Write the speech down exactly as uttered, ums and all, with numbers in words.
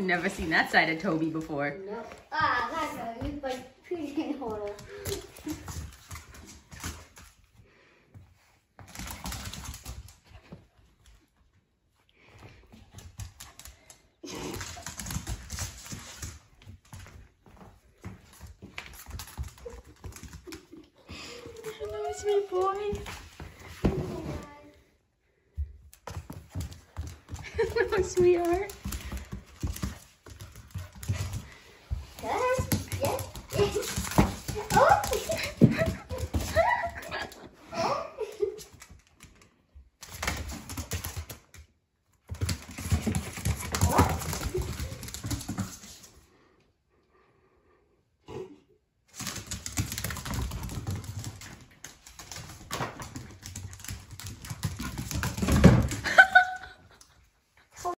never seen that side of Toby before. No. Ah, that's a new like holder. Hello, sweet boy. Hello, sweetheart.